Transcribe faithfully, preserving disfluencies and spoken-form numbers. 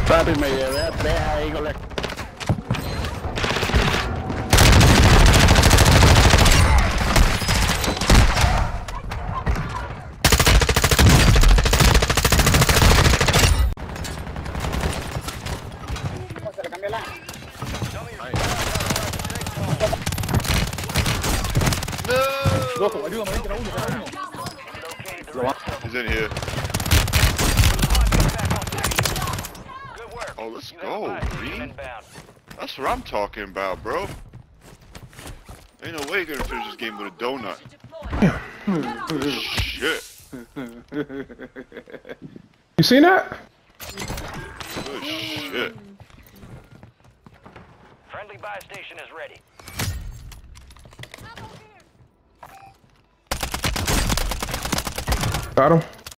Papi, me llevé a tres ahí con la... Se le cambió la... No! Loco, ayúdame, entra uno, entra uno. He's in here. Oh, let's go, Green. That's what I'm talking about, bro. Ain't no way you're gonna finish this game with a donut. Shit. You seen that? Good shit. Friendly buy station is ready. Got him.